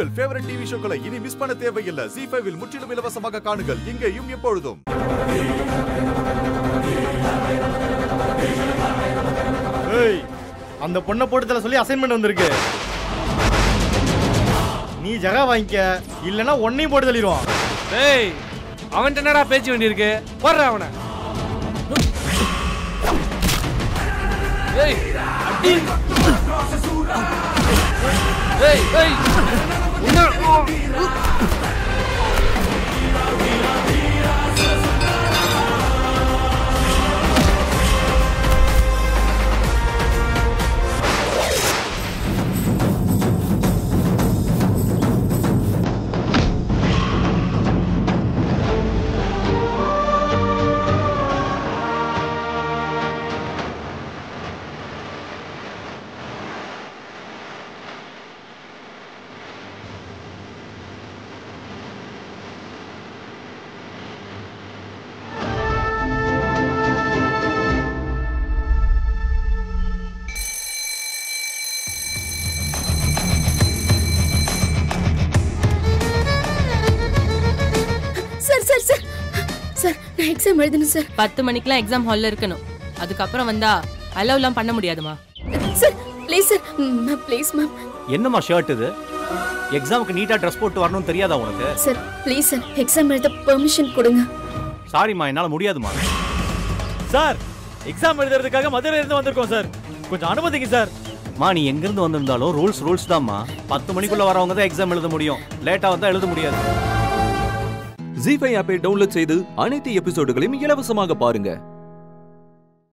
உங்கள் favourite TV ஷோக்களை இனி miss பண்ண தேவையில்லை. ZEE5 இல் முற்றிலும் இலவசமாக காணுங்கள். இங்கேயும் எப்பொழுதும். அந்த பொண்ணை போட்டு சொல்லி அசைன்மெண்ட் வந்திருக்கு. நீ ஜகா வாங்கிக்க, இல்லனா ஒன்னையும் போட்டு தள்ளிடுவான். டேய், அவன்ட்ட என்னடா பேச்சு வேண்டியிருக்கு? போடுற அவனை. ஏய், அடி. ஏய், ஏய். எக்ஸாம் எழுதணும் சார். 10 மணிக்குலாம் எக்ஸாம் ஹால்ல இருக்கணும். அதுக்கப்புறம் வந்தா அலோவ்லாம் பண்ண முடியாதுமா. Sir please sir, please ma'am. என்னம்மா ஷர்ட் இது? எக்ஸாமுக்கு நீட்டா ட்ரெஸ் போட்டு வரணும்னு தெரியாதா உனக்கு? சார் ப்ளீஸ் சார், எக்ஸாம் எழுத பெர்மிஷன் கொடுங்க. சாரிம்மா, என்னால முடியாதுமா. சார், எக்ஸாம் எழுதுறதுக்காக மதுரையில இருந்து வந்திருக்கோம் சார், கொஞ்சம் அனுமதிங்க சார். மா, நீ எங்க இருந்து வந்திருந்தாலும் ரூல்ஸ் தான்மா. 10 மணிக்குள்ள வரவங்க தான் எக்ஸாம் எழுத முடியும். லேட்டா வந்தா எழுத முடியாது. ZEE5 ஆப்பை டவுன்லோட் செய்து அனைத்து எபிசோடுகளையும் இலவசமாக பாருங்க.